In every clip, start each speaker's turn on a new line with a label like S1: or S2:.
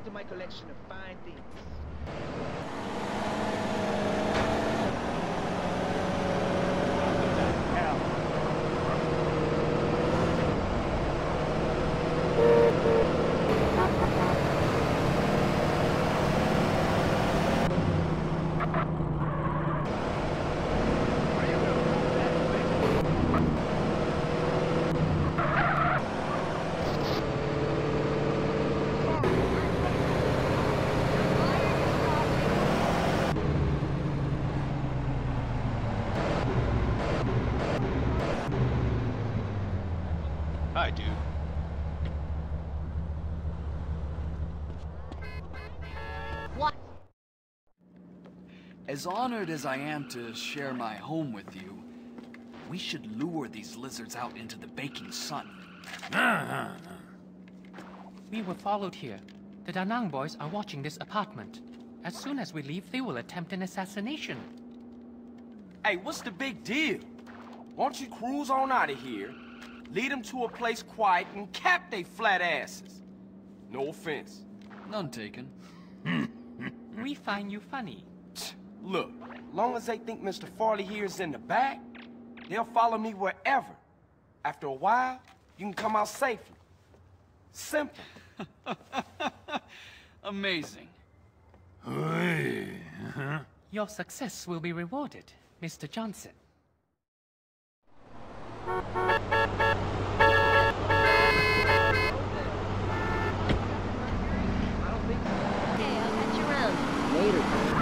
S1: add to my collection of fine things.
S2: Hi, dude.
S3: What?
S4: As honored as I am to share my home with you, we should lure these lizards out into the baking sun.
S5: We were followed here. The Da Nang boys are watching this apartment. As soon as we leave, they will attempt an assassination.
S6: Hey, what's the big deal? Why don't you cruise on out of here, lead them to a place quiet, and cap they flat asses? No offense.
S4: None taken.
S5: We find you funny.
S6: Look, long as they think Mr. Farley here is in the back, they'll follow me wherever. After a while, you can come out safely. Simple.
S4: Amazing.
S5: Your success will be rewarded, Mr. Johnson.
S3: Okay, I'll catch you around.
S1: Later.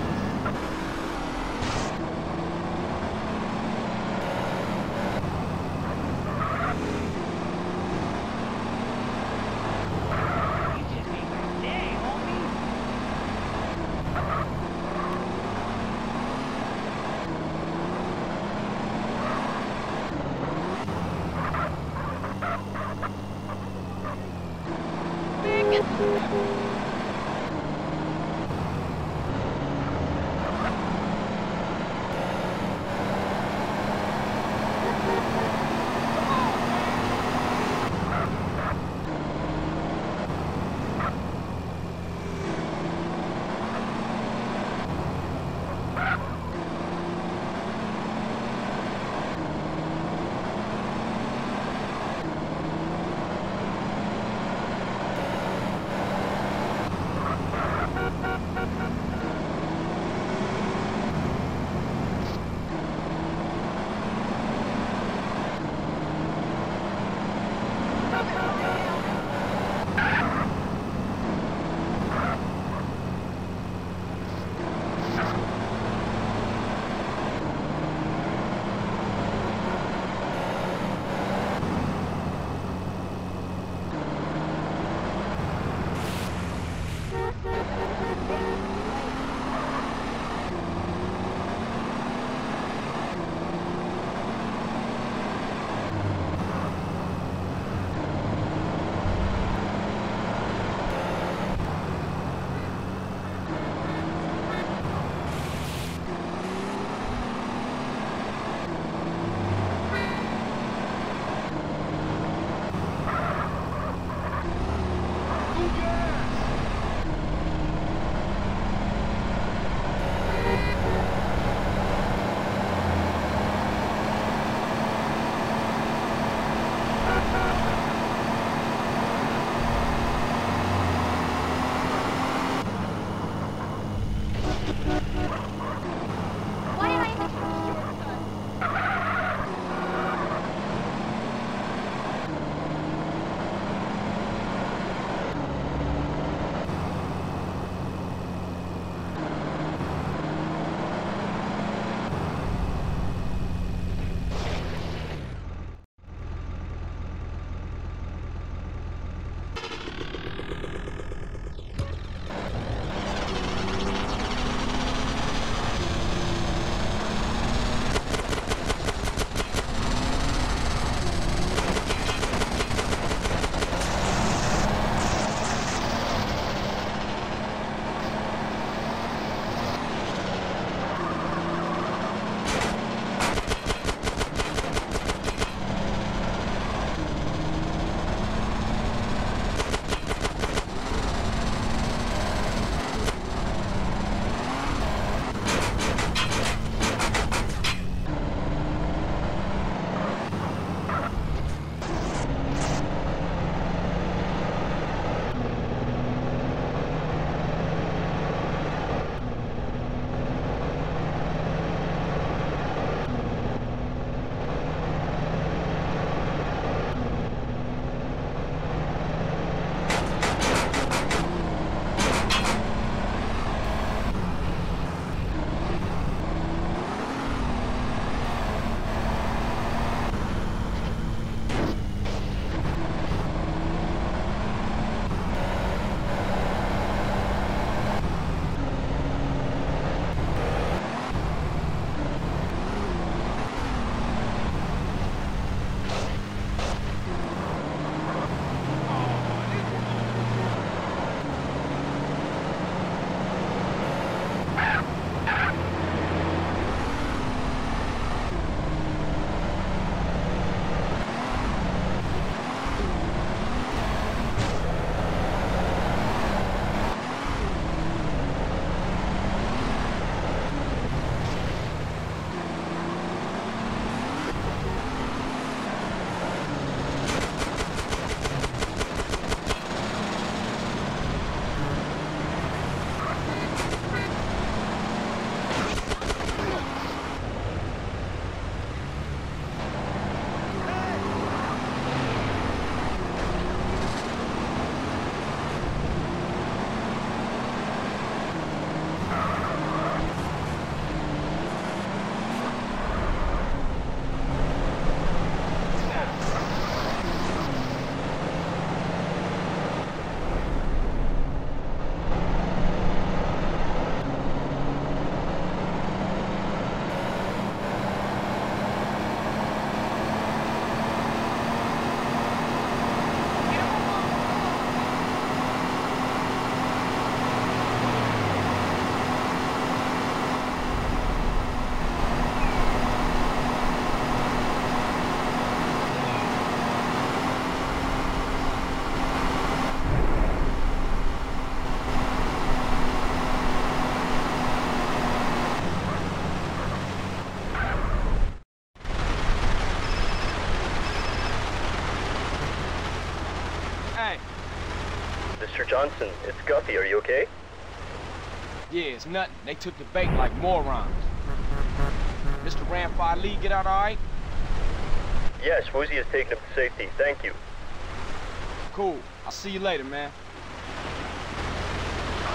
S1: Mr. Johnson, it's Guffey. Are you okay?
S6: Yeah, it's nothing. They took the bait like morons. Mr. Ramfire Lee, get out all right?
S1: Yes, Woozie has taken him to safety. Thank you.
S6: Cool. I'll see you later, man.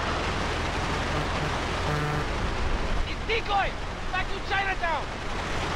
S6: It's decoy! Back to Chinatown!